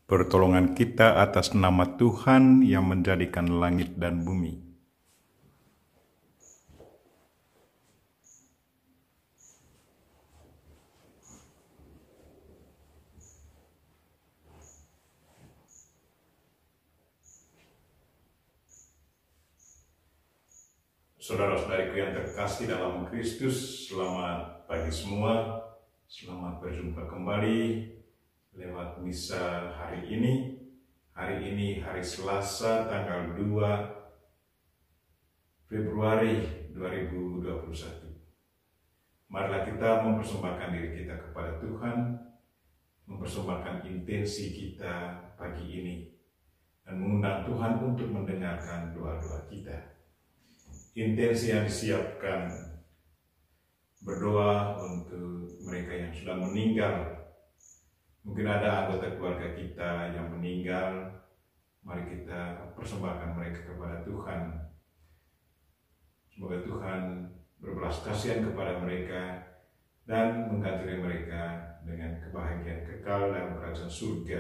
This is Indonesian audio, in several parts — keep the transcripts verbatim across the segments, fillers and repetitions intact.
Pertolongan kita atas nama Tuhan yang menjadikan langit dan bumi. Saudara-saudariku yang terkasih dalam Kristus, selamat pagi semua. Selamat berjumpa kembali lewat misa hari ini. Hari ini hari Selasa tanggal dua Februari dua ribu dua puluh satu. Marilah kita mempersembahkan diri kita kepada Tuhan, mempersembahkan intensi kita pagi ini, dan mengundang Tuhan untuk mendengarkan doa-doa kita. Intensi yang disiapkan berdoa untuk mereka yang sudah meninggal. Mungkin ada anggota keluarga kita yang meninggal. Mari kita persembahkan mereka kepada Tuhan. Semoga Tuhan berbelas kasihan kepada mereka dan mengganti mereka dengan kebahagiaan kekal dalam kerajaan surga.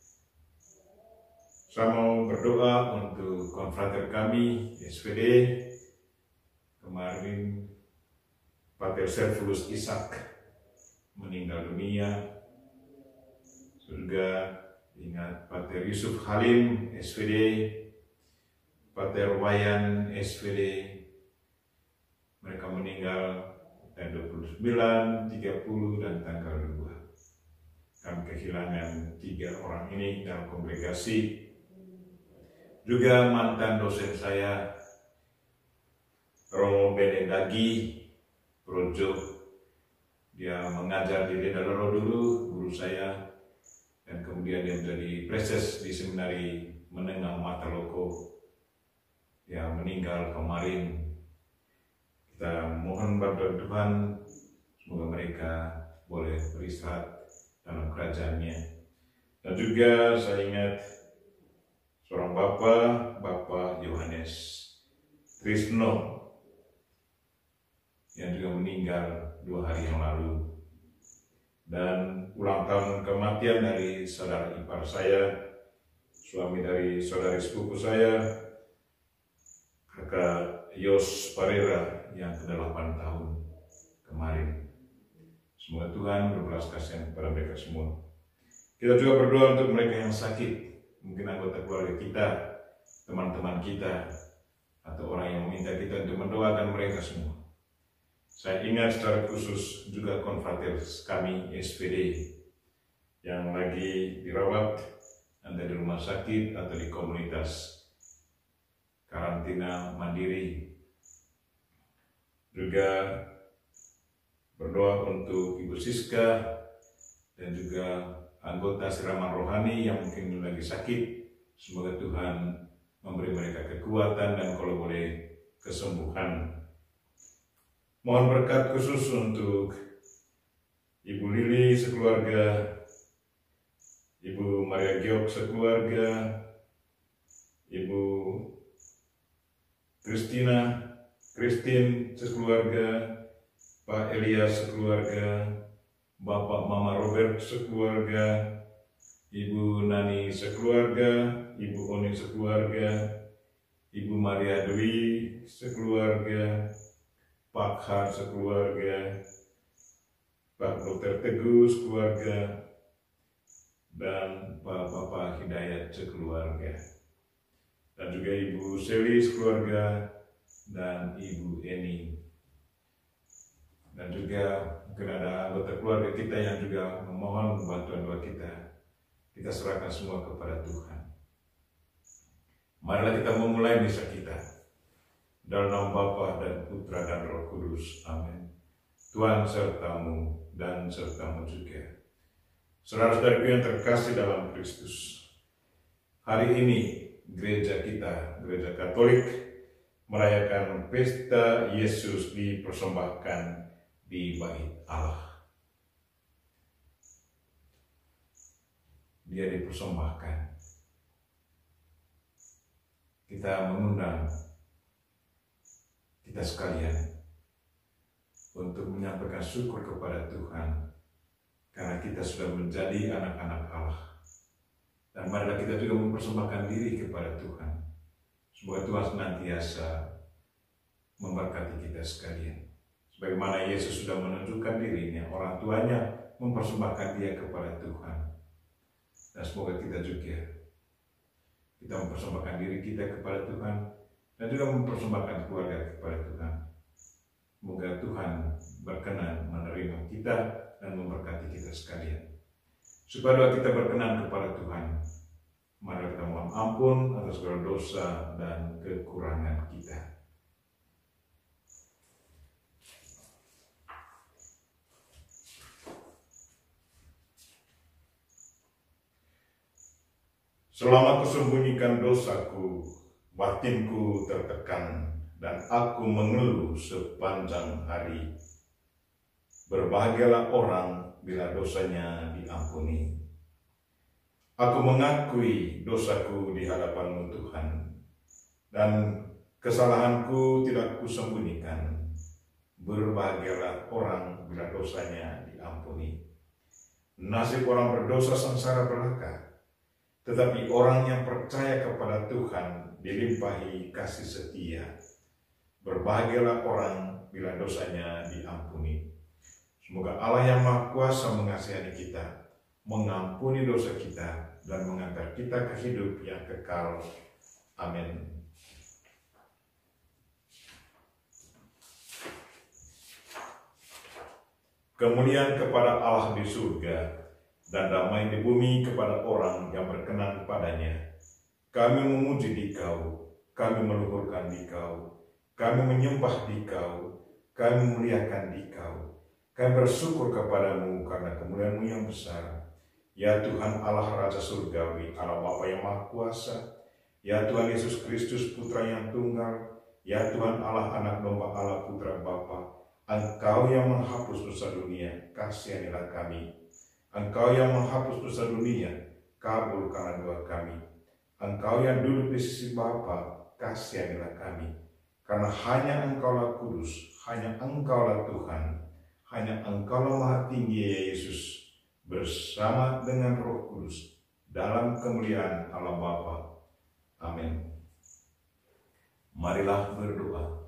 Saya mau berdoa untuk konfrater kami S V D. Kemarin Pater Servulus Ishak meninggal dunia. Juga ingat Pater Yusuf Halim S V D, Pater Wayan S V D. Mereka meninggal tanggal dua puluh sembilan, tiga puluh, dan tanggal dua. Kami kehilangan tiga orang ini dalam kongregasi. Juga mantan dosen saya, Romo Benedagi Projo. Dia mengajar di Dedaloro dulu, guru saya, dan kemudian dia menjadi preses di Seminari Menengah Mataloko. Dia meninggal kemarin. Kita mohon bantuan Tuhan, semoga mereka boleh beristirahat dalam kerajaannya. Dan juga saya ingat seorang bapak, Bapak Yohanes Trisno, yang juga meninggal dua hari yang lalu. Dan ulang tahun kematian dari saudara ipar saya, suami dari saudari sepupu saya, kakak Yos Parera yang ke delapan tahun kemarin. Semoga Tuhan berbelas kasihan kepada mereka semua. Kita juga berdoa untuk mereka yang sakit, mungkin anggota keluarga kita, teman-teman kita, atau orang yang meminta kita untuk mendoakan mereka semua. Saya ingat secara khusus juga konfrater kami S V D yang lagi dirawat entah di rumah sakit atau di komunitas karantina mandiri. Juga berdoa untuk Ibu Siska dan juga anggota siraman rohani yang mungkin lagi sakit. Semoga Tuhan memberi mereka kekuatan dan kalau boleh kesembuhan. Mohon berkat khusus untuk Ibu Lili sekeluarga, Ibu Maria Giok sekeluarga, Ibu Kristina, Christine sekeluarga, Pak Elias sekeluarga, Bapak Mama Robert sekeluarga, Ibu Nani sekeluarga, Ibu Oni sekeluarga, Ibu Maria Dwi sekeluarga, Pak Har sekeluarga, Pak Dokter Teguh sekeluarga, dan Pak Bapak Hidayat sekeluarga, dan juga Ibu Seli sekeluarga, dan Ibu Eni. Dan juga mungkin ada anggota keluarga kita yang juga memohon bantuan doa kita. Kita serahkan semua kepada Tuhan. Marilah kita memulai misa kita. Dalam nama Bapa dan Putra dan Roh Kudus. Amin. Tuhan sertamu dan sertamu juga. Saudara-saudariku yang terkasih dalam Kristus, hari ini gereja kita, gereja Katolik, merayakan pesta Yesus dipersembahkan di Bait Allah. Dia dipersembahkan. Kita mengundang kita sekalian untuk menyampaikan syukur kepada Tuhan karena kita sudah menjadi anak-anak Allah. Dan marilah kita juga mempersembahkan diri kepada Tuhan. Semoga Tuhan senantiasa memberkati kita sekalian. Sebagaimana Yesus sudah menunjukkan dirinya, orang tuanya mempersembahkan dia kepada Tuhan. Dan semoga kita juga, kita mempersembahkan diri kita kepada Tuhan, dan juga mempersembahkan keluarga kepada Tuhan. Semoga Tuhan berkenan menerima kita dan memberkati kita sekalian. Supaya doa kita berkenan kepada Tuhan, mari kita mohon ampun atas segala dosa dan kekurangan kita. Selama kusembunyikan dosaku, batinku tertekan, dan aku mengeluh sepanjang hari. Berbahagialah orang bila dosanya diampuni. Aku mengakui dosaku di hadapan-Mu Tuhan, dan kesalahanku tidak kusembunyikan. Berbahagialah orang bila dosanya diampuni. Nasib orang berdosa sengsara belaka, tetapi orang yang percaya kepada Tuhan dilimpahi kasih setia. Berbahagialah orang bila dosanya diampuni. Semoga Allah yang Maha Kuasa mengasihani kita, mengampuni dosa kita, dan mengantar kita ke hidup yang kekal. Amin. Kemuliaan kepada Allah di surga, dan damai di bumi kepada orang yang berkenan padanya. Kami memuji Dikau, kami meluhurkan Dikau, kami menyembah Dikau, kami memuliakan Dikau. Kami bersyukur kepadamu karena kemuliaan-Mu yang besar. Ya Tuhan Allah Raja Surgawi, Allah Bapa yang Maha Kuasa, ya Tuhan Yesus Kristus Putra yang Tunggal, ya Tuhan Allah Anak Domba Allah Putra Bapa, Engkau yang menghapus dosa dunia, kasihanilah kami. Engkau yang menghapus dosa dunia, kabulkanlah doa kami. Engkau yang duduk di sisi Bapa, kasihanilah kami. Karena hanya Engkaulah kudus, hanya Engkaulah Tuhan, hanya Engkaulah Maha Tinggi ya Yesus, bersama dengan Roh Kudus, dalam kemuliaan Allah Bapa. Amin. Marilah berdoa.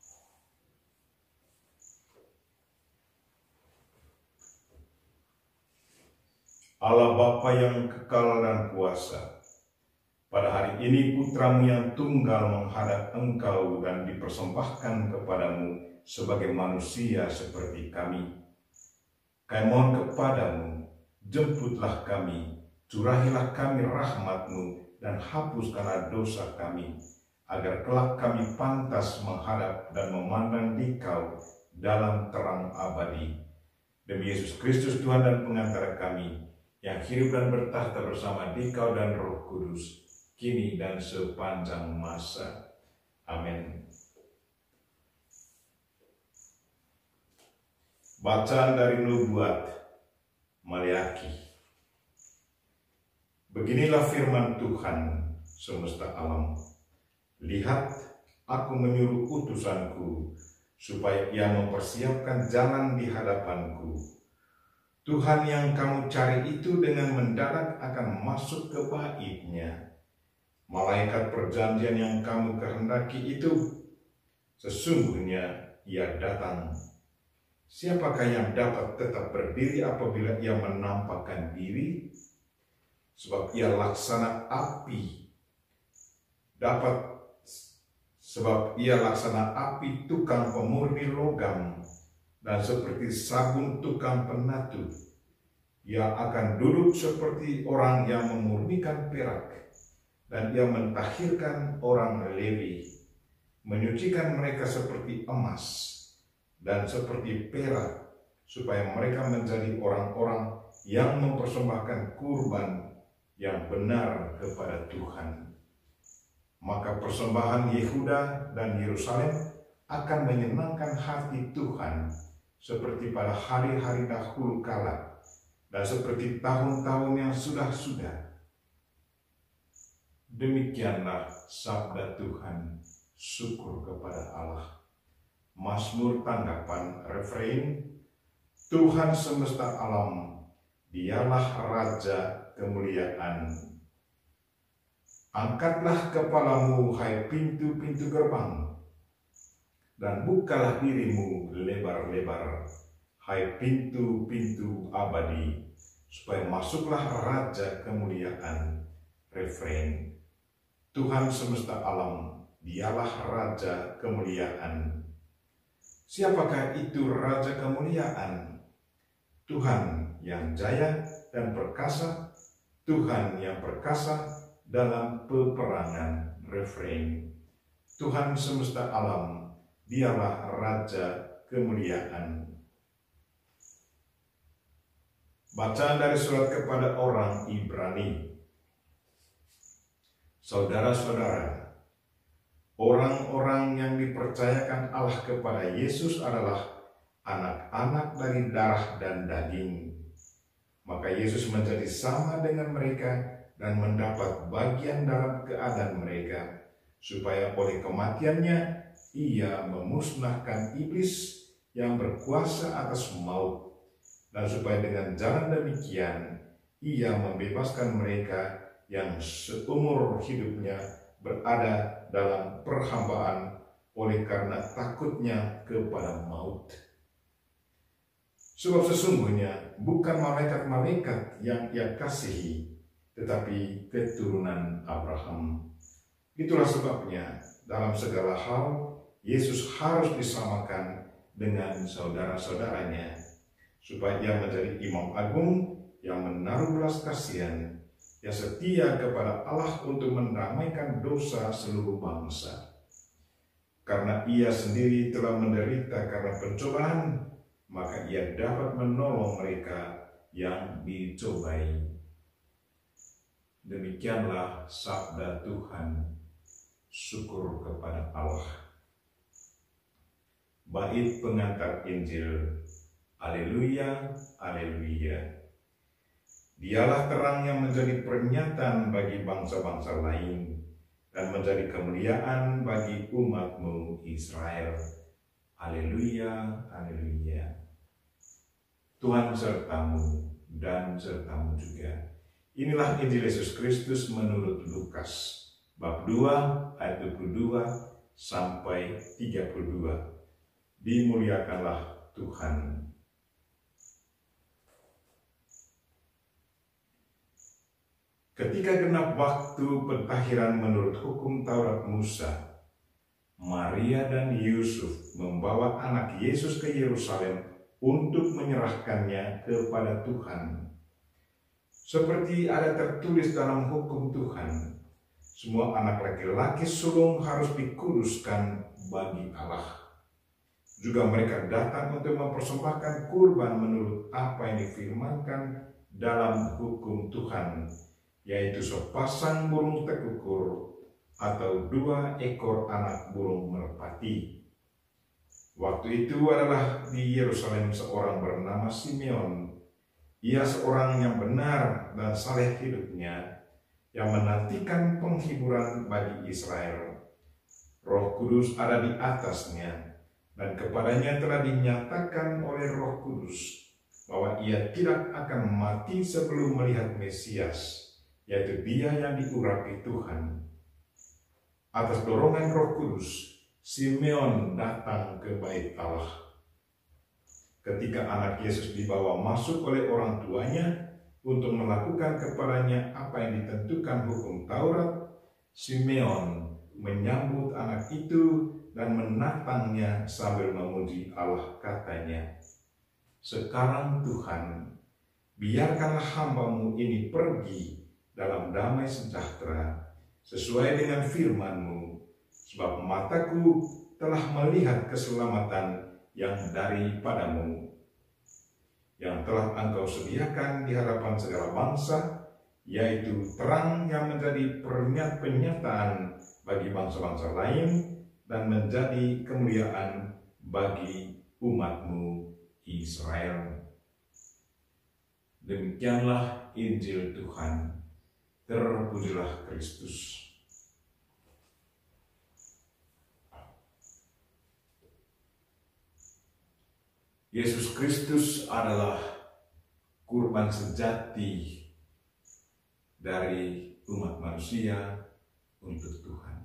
Allah Bapa yang kekal dan kuasa, pada hari ini Putra-Mu yang tunggal menghadap Engkau dan dipersembahkan kepadamu sebagai manusia seperti kami. Kami mohon kepadamu, jemputlah kami, curahilah kami rahmat-Mu, dan hapuskanlah dosa kami, agar kelak kami pantas menghadap dan memandang Dikau dalam terang abadi. Demi Yesus Kristus Tuhan dan pengantara kami, yang hidup dan bertahta bersama Dikau dan Roh Kudus, kini dan sepanjang masa. Amin. Bacaan dari Nubuat Maleakhi. Beginilah firman Tuhan semesta alam. Lihat, aku menyuruh utusanku, supaya ia mempersiapkan jalan di hadapanku. Tuhan yang kamu cari itu dengan mendarat akan masuk ke baitnya. Malaikat perjanjian yang kamu kehendaki itu, sesungguhnya ia datang. Siapakah yang dapat tetap berdiri apabila ia menampakkan diri? Sebab ia laksana api. Dapat sebab ia laksana api tukang pemurni logam, dan seperti sabun tukang penatu. Ia akan duduk seperti orang yang memurnikan perak, dan ia mentahirkan orang Lewi, menyucikan mereka seperti emas dan seperti perak, supaya mereka menjadi orang-orang yang mempersembahkan kurban yang benar kepada Tuhan. Maka persembahan Yehuda dan Yerusalem akan menyenangkan hati Tuhan, seperti pada hari-hari dahulu kala, dan seperti tahun-tahun yang sudah-sudah. Demikianlah sabda Tuhan, syukur kepada Allah. Mazmur tanggapan refrain, Tuhan semesta alam, dialah Raja kemuliaan. Angkatlah kepalamu, hai pintu-pintu gerbang, dan bukalah dirimu lebar-lebar, hai pintu-pintu abadi, supaya masuklah Raja kemuliaan. Refrain: Tuhan semesta alam, dialah Raja kemuliaan. Siapakah itu Raja kemuliaan? Tuhan yang jaya dan perkasa, Tuhan yang perkasa dalam peperangan. Refrain: Tuhan semesta alam, dialah Raja kemuliaan. Bacaan dari surat kepada orang Ibrani. Saudara-saudara, orang-orang yang dipercayakan Allah kepada Yesus adalah anak-anak dari darah dan daging. Maka Yesus menjadi sama dengan mereka dan mendapat bagian dalam keadaan mereka, supaya oleh kematiannya ia memusnahkan iblis yang berkuasa atas maut, dan supaya dengan jalan demikian ia membebaskan mereka yang seumur hidupnya berada dalam perhambaan oleh karena takutnya kepada maut. Sebab sesungguhnya bukan malaikat-malaikat yang ia kasihi, tetapi keturunan Abraham. Itulah sebabnya dalam segala hal Yesus harus disamakan dengan saudara-saudaranya, supaya ia menjadi imam agung yang menaruh belas kasihan, yang setia kepada Allah untuk mendamaikan dosa seluruh bangsa. Karena ia sendiri telah menderita karena pencobaan, maka ia dapat menolong mereka yang dicobai. Demikianlah sabda Tuhan. Syukur kepada Allah. Bait pengantar Injil. Haleluya, haleluya. Dialah terang yang menjadi peringatan bagi bangsa-bangsa lain dan menjadi kemuliaan bagi umat-Mu Israel. Haleluya, haleluya. Tuhan sertamu dan sertamu juga. Inilah Injil Yesus Kristus menurut Lukas bab dua ayat dua puluh dua sampai tiga puluh dua. Dimuliakanlah Tuhan. Ketika genap waktu pentahiran menurut hukum Taurat Musa, Maria dan Yusuf membawa anak Yesus ke Yerusalem untuk menyerahkannya kepada Tuhan. Seperti ada tertulis dalam hukum Tuhan, semua anak laki-laki sulung harus dikuduskan bagi Allah. Juga mereka datang untuk mempersembahkan kurban menurut apa yang difirmankan dalam hukum Tuhan, yaitu sepasang burung tekukur atau dua ekor anak burung merpati. Waktu itu adalah di Yerusalem seorang bernama Simeon. Ia seorang yang benar dan saleh hidupnya, yang menantikan penghiburan bagi Israel. Roh Kudus ada di atasnya, dan kepadanya telah dinyatakan oleh Roh Kudus bahwa ia tidak akan mati sebelum melihat Mesias, yaitu Dia yang diurapi Tuhan. Atas dorongan Roh Kudus, Simeon datang ke bait Allah. Ketika anak Yesus dibawa masuk oleh orang tuanya untuk melakukan kepadanya apa yang ditentukan hukum Taurat, Simeon menyambut anak itu dan menatangnya sambil memuji Allah, katanya, "Sekarang Tuhan, biarkanlah hamba-Mu ini pergi dalam damai sejahtera, sesuai dengan firman-Mu, sebab mataku telah melihat keselamatan yang daripadamu, yang telah Engkau sediakan di hadapan segala bangsa, yaitu terang yang menjadi pernyataan bagi bangsa-bangsa lain dan menjadi kemuliaan bagi umat-Mu Israel." Demikianlah Injil Tuhan. Terpujilah Kristus. Yesus Kristus adalah kurban sejati dari umat manusia untuk Tuhan.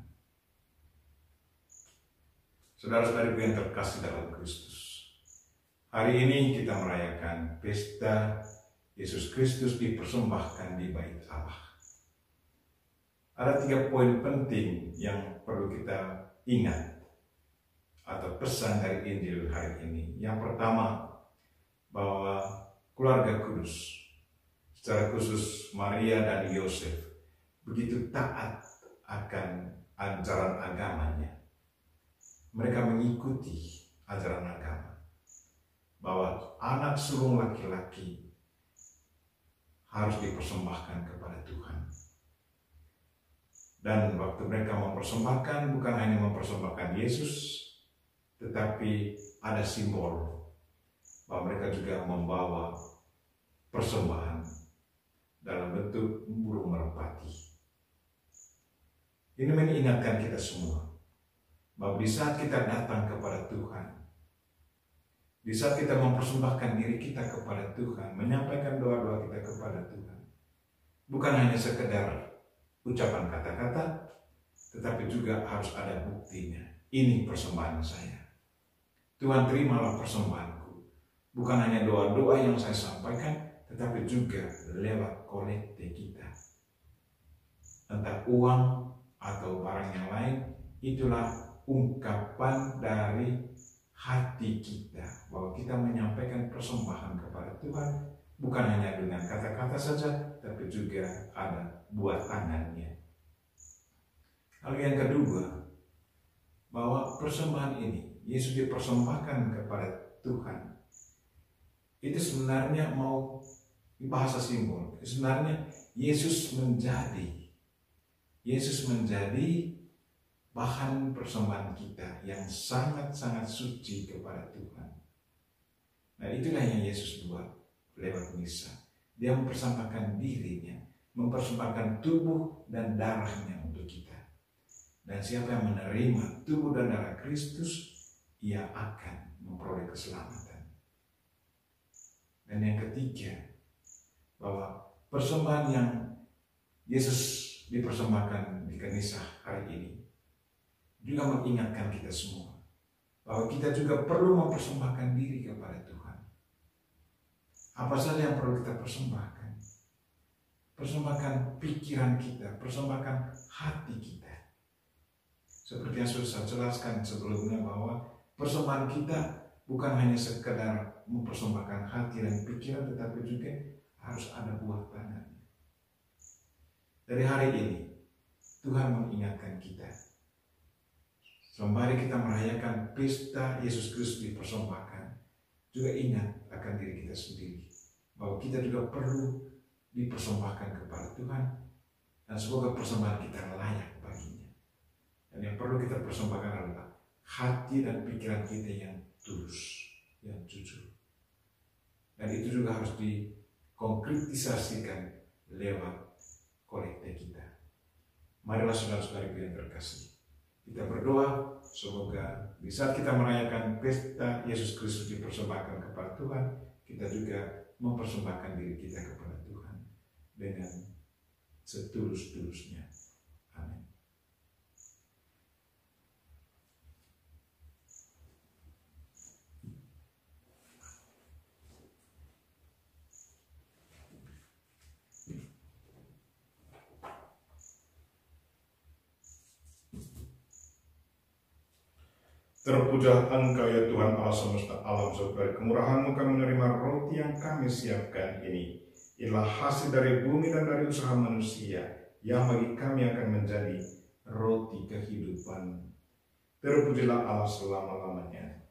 Saudara-saudariku yang terkasih dalam Kristus, hari ini kita merayakan pesta Yesus Kristus dipersembahkan di bait Allah. Ada tiga poin penting yang perlu kita ingat atau pesan dari Injil hari ini. Yang pertama, bahwa keluarga kudus, secara khusus Maria dan Yosef, begitu taat akan ajaran agamanya. Mereka mengikuti ajaran agama bahwa anak sulung laki-laki harus dipersembahkan kepada Tuhan. Dan waktu mereka mempersembahkan, bukan hanya mempersembahkan Yesus, tetapi ada simbol bahwa mereka juga membawa persembahan dalam bentuk burung merpati. Ini mengingatkan kita semua bahwa di saat kita datang kepada Tuhan, di saat kita mempersembahkan diri kita kepada Tuhan, menyampaikan doa-doa kita kepada Tuhan, bukan hanya sekedar ucapan kata-kata, tetapi juga harus ada buktinya. Ini persembahan saya. Tuhan, terimalah persembahanku. Bukan hanya doa-doa yang saya sampaikan, tetapi juga lewat kolekte kita. Entah uang atau barang yang lain, itulah ungkapan dari hati kita. Bahwa kita menyampaikan persembahan kepada Tuhan, bukan hanya dengan kata-kata saja, tapi juga ada buat tangannya. Hal yang kedua, bahwa persembahan ini, Yesus dipersembahkan kepada Tuhan, itu sebenarnya mau bahasa simbol. Sebenarnya Yesus menjadi, Yesus menjadi bahan persembahan kita yang sangat-sangat suci kepada Tuhan. Nah, itulah yang Yesus buat lewat misa. Dia mempersembahkan dirinya, mempersembahkan tubuh dan darahnya untuk kita. Dan siapa yang menerima tubuh dan darah Kristus, ia akan memperoleh keselamatan. Dan yang ketiga, bahwa persembahan yang Yesus dipersembahkan di Kanisa hari ini juga mengingatkan kita semua bahwa kita juga perlu mempersembahkan diri kepada Tuhan. Apa saja yang perlu kita persembahkan? Persembahkan pikiran kita, persembahkan hati kita. Seperti yang sudah saya jelaskan sebelumnya, bahwa persembahan kita bukan hanya sekedar mempersembahkan hati dan pikiran, tetapi juga harus ada buah tangan. Dari hari ini, Tuhan mengingatkan kita, sembari kita merayakan pesta Yesus Kristus dipersembahkan, juga ingat akan diri kita sendiri, bahwa kita juga perlu dipersembahkan kepada Tuhan, dan semoga persembahan kita layak baginya. Dan yang perlu kita persembahkan adalah hati dan pikiran kita yang tulus, yang jujur. Dan itu juga harus dikonkretisasikan lewat kolekte kita. Marilah saudara-saudariku yang terkasih, kita berdoa semoga di saat kita merayakan pesta Yesus Kristus dipersembahkan kepada Tuhan, kita juga mempersembahkan diri kita kepada Tuhan dengan setulus-tulusnya. Amin. Terpuja Engkau ya Tuhan Allah semesta alam, sebab kemurahan-Mu kami menerima roti yang kami siapkan ini. Ialah hasil dari bumi dan dari usaha manusia, yang bagi kami akan menjadi roti kehidupan. Terpujilah Allah selama-lamanya.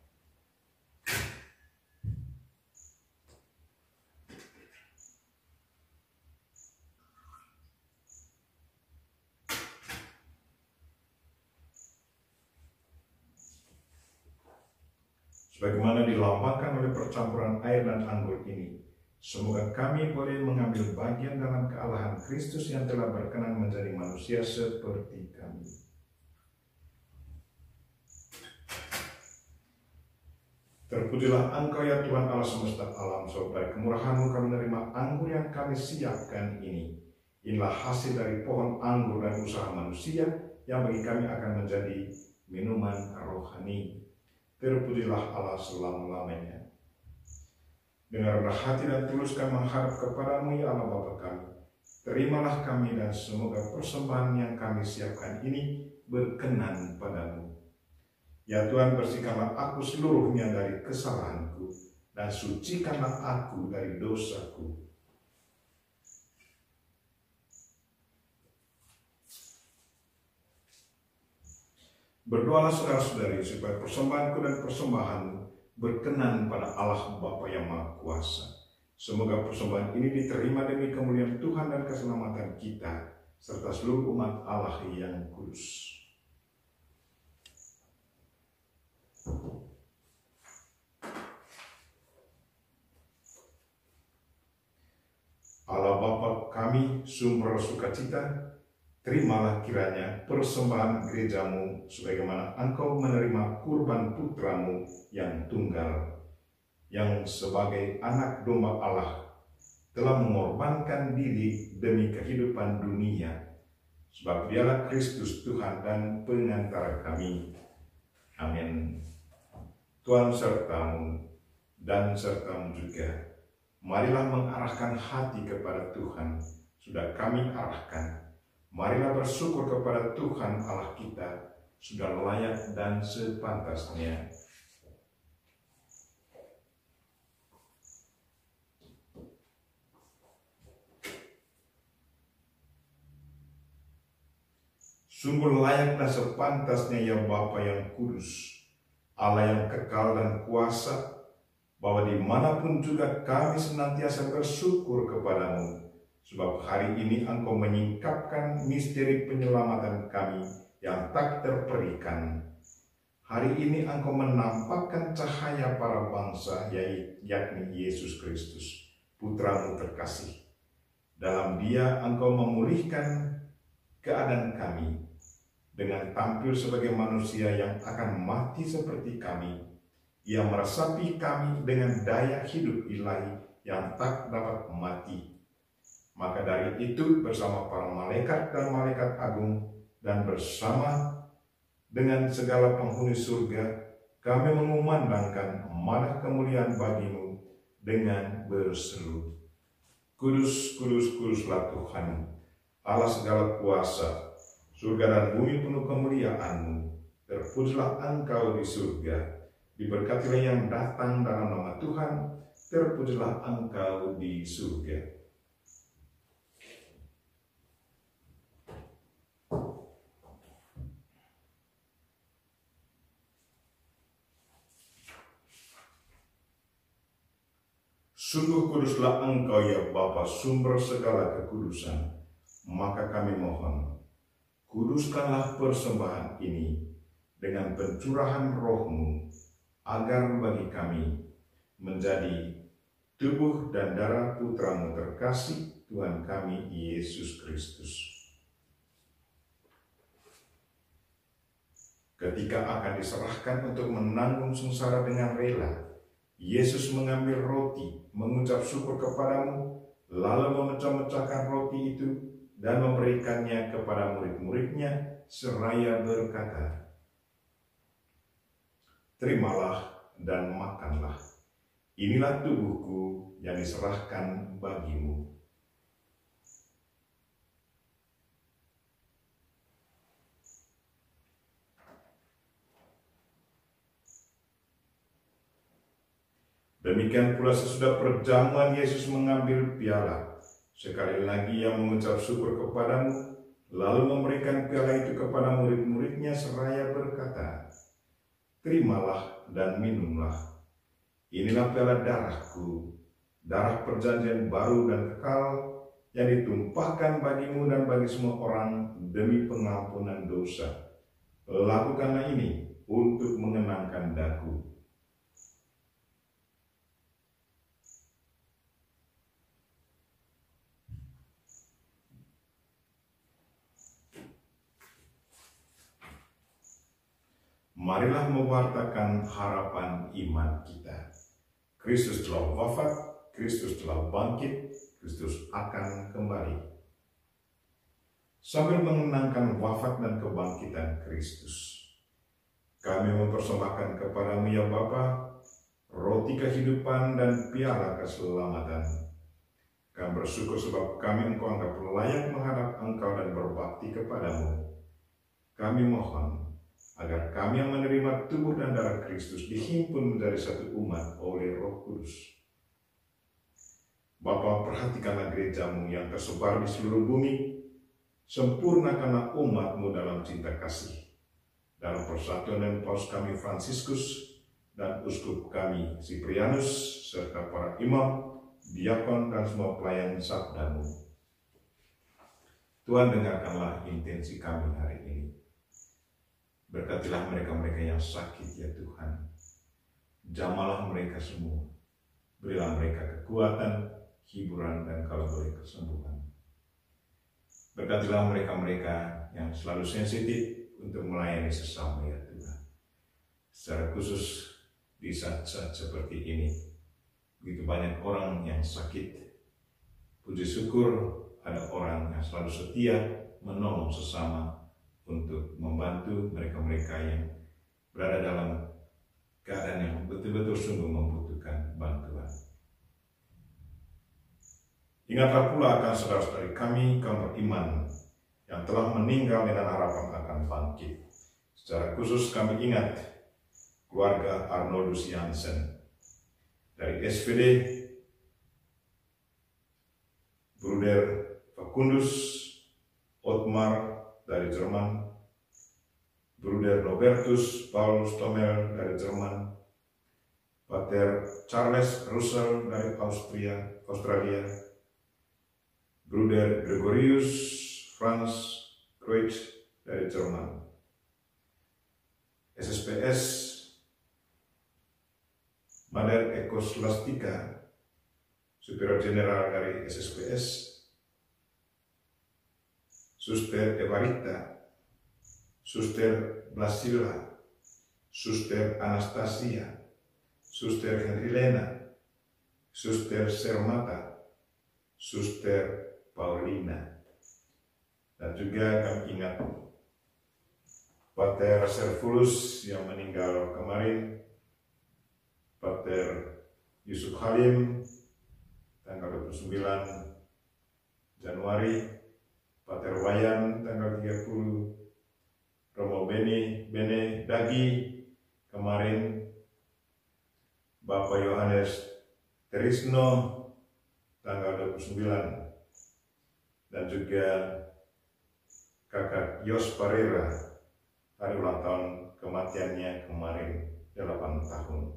Sebagaimana dilambangkan oleh percampuran air dan anggur ini, semoga kami boleh mengambil bagian dalam kealahan Kristus yang telah berkenan menjadi manusia seperti kami. Terpujilah Engkau ya Tuhan Allah semesta alam, sebab dari kemurahan-Mu kami menerima anggur yang kami siapkan ini, inilah hasil dari pohon anggur dan usaha manusia yang bagi kami akan menjadi minuman rohani. Terpujilah Allah selama-lamanya. Dengan rendah hati dan tulus kami menghadap kepadamu, ya Allah Bapa kami. Terimalah kami dan semoga persembahan yang kami siapkan ini berkenan padamu. Ya Tuhan, bersihkanlah aku seluruhnya dari kesalahanku dan sucikanlah aku dari dosaku. Berdoalah saudara-saudari supaya persembahanku dan persembahanmu berkenan pada Allah Bapa yang Maha Kuasa. Semoga persembahan ini diterima demi kemuliaan Tuhan dan keselamatan kita, serta seluruh umat Allah yang kudus. Allah Bapa kami, sumber sukacita, terimalah kiranya persembahan gerejamu sebagaimana engkau menerima kurban putramu yang tunggal, yang sebagai anak domba Allah telah mengorbankan diri demi kehidupan dunia, sebab dialah Kristus Tuhan dan pengantara kami. Amin. Tuhan sertamu dan sertamu juga. Marilah mengarahkan hati kepada Tuhan, sudah kami arahkan. Marilah bersyukur kepada Tuhan Allah kita, sudah layak dan sepantasnya. Sungguh layak dan sepantasnya ya Bapa yang kudus, Allah yang kekal dan kuasa, bahwa dimanapun juga kami senantiasa bersyukur kepadamu, sebab hari ini engkau menyingkapkan misteri penyelamatan kami yang tak terperikan. Hari ini engkau menampakkan cahaya para bangsa, yakni Yesus Kristus, Putramu terkasih. Dalam Dia engkau memulihkan keadaan kami, dengan tampil sebagai manusia yang akan mati seperti kami. Ia meresapi kami dengan daya hidup ilahi yang tak dapat mati. Maka dari itu bersama para malaikat dan malaikat agung dan bersama dengan segala penghuni surga, kami mengumandangkan manah kemuliaan bagimu dengan berseru, Kudus, kudus, kuduslah Tuhan, Allah segala kuasa, surga dan bumi penuh kemuliaan-Mu. Terpujilah Engkau di surga, diberkatilah yang datang dalam nama Tuhan, terpujilah Engkau di surga. Sungguh kuduslah Engkau ya Bapa, sumber segala kekudusan. Maka kami mohon, kuduskanlah persembahan ini dengan pencurahan Roh-Mu, agar bagi kami menjadi tubuh dan darah Putramu terkasih, Tuhan kami Yesus Kristus. Ketika akan diserahkan untuk menanggung sengsara dengan rela, Yesus mengambil roti, mengucap syukur kepadamu, lalu memecah-mecahkan roti itu dan memberikannya kepada murid-muridnya seraya berkata, Terimalah dan makanlah, inilah tubuhku yang diserahkan bagimu. Demikian pula sesudah perjamuan Yesus mengambil piala. Sekali lagi ia mengucap syukur kepadamu, lalu memberikan piala itu kepada murid-muridnya seraya berkata, Terimalah dan minumlah. Inilah piala darahku, darah perjanjian baru dan kekal, yang ditumpahkan bagimu dan bagi semua orang demi pengampunan dosa. Lakukanlah ini untuk mengenangkan daku. Marilah mewartakan harapan iman kita. Kristus telah wafat, Kristus telah bangkit, Kristus akan kembali. sambil mengenangkan wafat dan kebangkitan Kristus. Kami mempersembahkan kepadamu ya Bapa, roti kehidupan dan piala keselamatan. Kami bersyukur sebab kami Engkau anggap layak menghadap Engkau dan berbakti kepadamu. Kami mohon agar kami yang menerima tubuh dan darah Kristus dihimpun menjadi satu umat oleh Roh Kudus. Bapa, perhatikanlah gerejamu yang tersebar di seluruh bumi, sempurnakanlah umatmu dalam cinta kasih. Dalam persatuan dengan Paus kami Fransiskus dan Uskup kami Siprianus, serta para imam, diakon, dan semua pelayan sabdamu. Tuhan, dengarkanlah intensi kami hari ini. Berkatilah mereka-mereka yang sakit ya Tuhan. Jamalah mereka semua. Berilah mereka kekuatan, hiburan, dan kalau boleh kesembuhan. Berkatilah mereka-mereka yang selalu sensitif untuk melayani sesama ya Tuhan. Secara khusus di saat-saat seperti ini, begitu banyak orang yang sakit. Puji syukur ada orang yang selalu setia menolong sesama untuk membantu mereka-mereka yang berada dalam keadaan yang betul-betul sungguh membutuhkan bantuan. Ingatlah pula akan saudara-saudari kami, kaum beriman yang telah meninggal dengan harapan akan bangkit. Secara khusus kami ingat keluarga Arnoldus Jansen dari S V D, Bruder Facundus Otmar dari Jerman, Bruder Robertus Paulus Tomel dari Jerman, Pater Charles Russell dari Austria, Australia, Bruder Gregorius Franz Kreutz dari Jerman, S S P S Mother Ekoslastika, Superior General dari S S P S, Suster Evarita, Suster Blasila, Suster Anastasia, Suster Henrilena, Suster Sermata, Suster Paulina. Dan juga kami ingat Pater Servulus yang meninggal kemarin, Pater Yusuf Halim tanggal dua puluh sembilan Januari, Pater Wayan tanggal tiga puluh, Romo Beni Bene Dagi kemarin, Bapak Yohanes Terisno tanggal dua puluh sembilan, dan juga Kakak Yos Parera, hari ulang tahun kematiannya kemarin delapan tahun.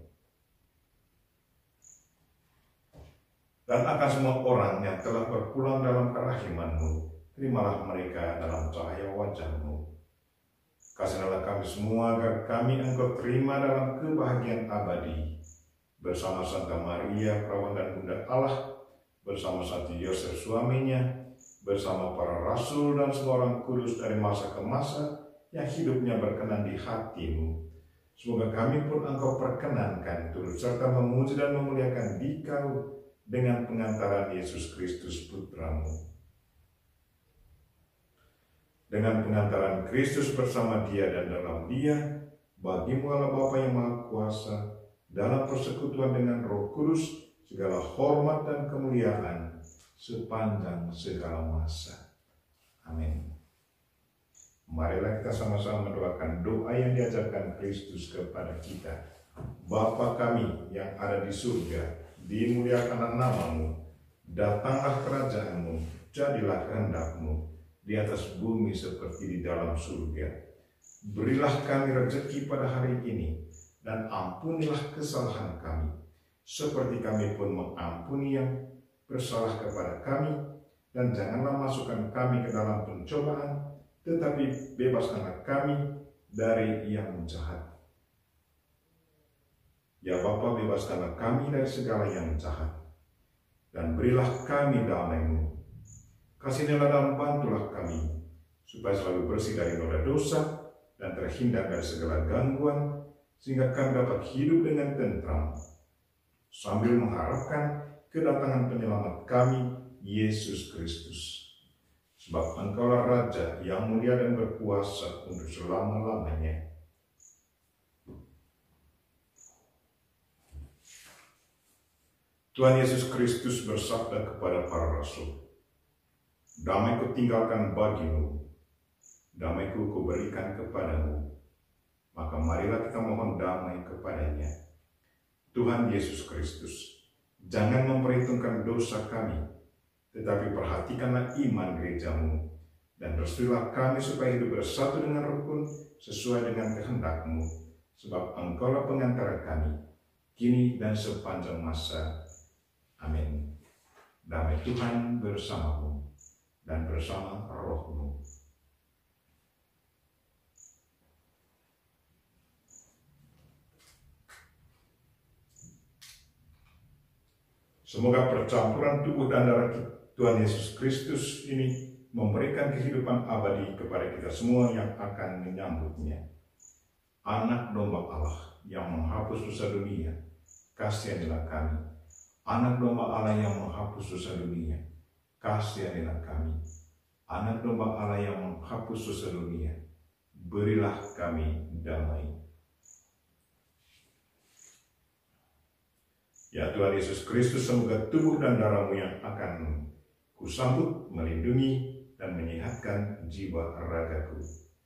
Dan akan semua orang yang telah berpulang dalam kerahiman-Mu, terimalah mereka dalam cahaya wajah-Mu. Kasihilah kami semua agar kami Engkau terima dalam kebahagiaan abadi, bersama Santa Maria, Perawan dan Bunda Allah, bersama Santo Yosef suaminya, bersama para rasul dan semua orang kudus dari masa ke masa yang hidupnya berkenan di hati-Mu. Semoga kami pun Engkau perkenankan turut serta memuji dan memuliakan Dikau dengan pengantaran Yesus Kristus Putra-Mu. Dengan pengantaran Kristus bersama Dia dan dalam Dia, bagi-Mu Allah Bapa yang Maha Kuasa, dalam persekutuan dengan Roh Kudus, segala hormat dan kemuliaan sepanjang segala masa. Amin. Marilah kita sama-sama mendoakan doa yang diajarkan Kristus kepada kita. Bapa kami yang ada di surga, dimuliakanlah nama-Mu, datanglah kerajaan-Mu, jadilah kehendak-Mu di atas bumi seperti di dalam surga. Berilah kami rezeki pada hari ini, dan ampunilah kesalahan kami, seperti kami pun mengampuni yang bersalah kepada kami, dan janganlah masukkan kami ke dalam pencobaan, tetapi bebaskanlah kami dari yang jahat. Ya Bapa, bebaskanlah kami dari segala yang jahat, dan berilah kami damai-Mu. Kasihilah dan bantulah kami, supaya selalu bersih dari noda dosa, dan terhindar dari segala gangguan, sehingga kami dapat hidup dengan tentram, sambil mengharapkan kedatangan penyelamat kami, Yesus Kristus. sebab Engkaulah Raja yang mulia dan berkuasa untuk selama-lamanya. Tuhan Yesus Kristus bersabda kepada para rasul, "Damai kutinggalkan bagimu, damai-Ku kuberikan kepadamu." Maka marilah kita mohon damai kepadanya. Tuhan Yesus Kristus, jangan memperhitungkan dosa kami, tetapi perhatikanlah iman gerejamu, dan restuilah kami supaya hidup bersatu dengan rukun sesuai dengan kehendak-Mu, sebab Engkaulah pengantara kami, kini dan sepanjang masa. Amin. Damai Tuhan bersamamu dan bersama rohmu. Semoga percampuran tubuh dan darah Tuhan Yesus Kristus ini memberikan kehidupan abadi kepada kita semua yang akan menyambutnya. Anak domba Allah yang menghapus dosa dunia, kasihanilah kami. Anak domba Allah yang menghapus dosa dunia, kasihanilah kami. Anak domba Allah yang menghapus dosa dunia, berilah kami damai. Ya Tuhan Yesus Kristus, semoga tubuh dan darah-Mu yang akan kusambut melindungi dan menyehatkan jiwa ragaku.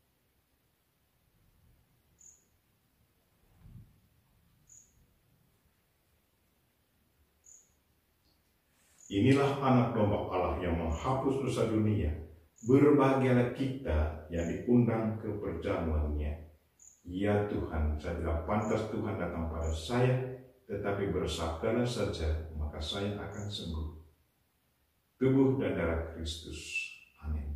Inilah anak domba Allah yang menghapus dosa dunia. Berbahagialah kita yang diundang ke perjamuannya. Ya Tuhan, saya tidak pantas Tuhan datang pada saya, tetapi bersabdalah saja, maka saya akan sembuh. Tubuh dan darah Kristus. Amin.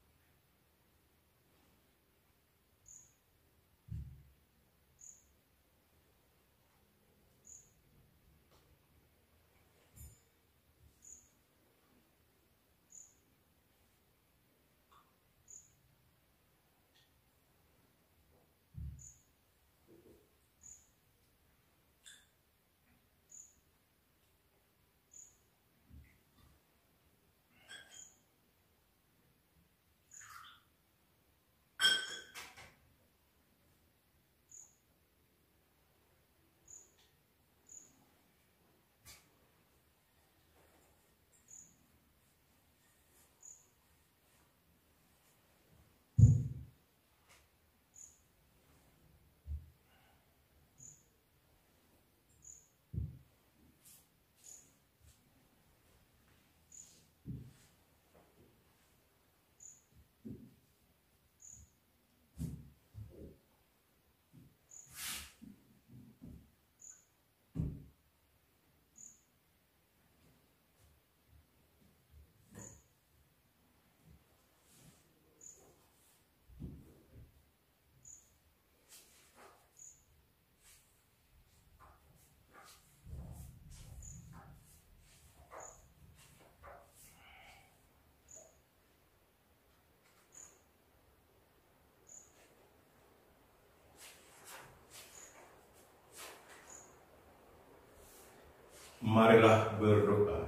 Marilah berdoa.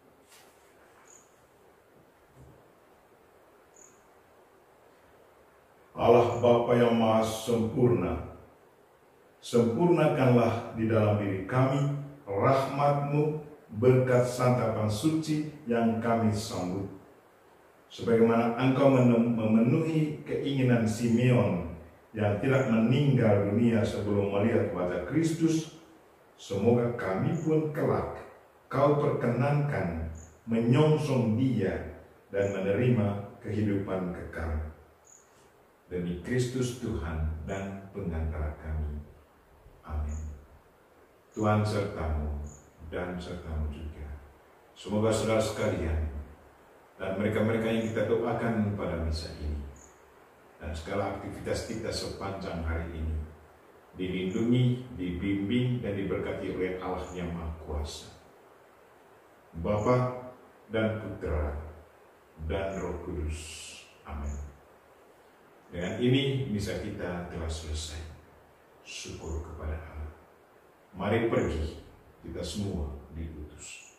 Allah Bapa yang Maha Sempurna, sempurnakanlah di dalam diri kami rahmat-Mu berkat santapan suci yang kami sambut. Sebagaimana Engkau memenuhi keinginan Simeon yang tidak meninggal dunia sebelum melihat wajah Kristus, semoga kami pun kelak Kau perkenankan menyongsong Dia dan menerima kehidupan kekal. Demi Kristus Tuhan dan pengantara kami. Amin. Tuhan sertamu dan sertamu juga. Semoga saudara sekalian dan mereka-mereka yang kita doakan pada misa ini dan segala aktivitas kita sepanjang hari ini dilindungi, dibimbing, dan diberkati oleh Allah yang Maha Kuasa, Bapa dan Putra dan Roh Kudus. Amin. Dengan ini misa kita telah selesai. Syukur kepada Allah. Mari pergi, kita semua diutus.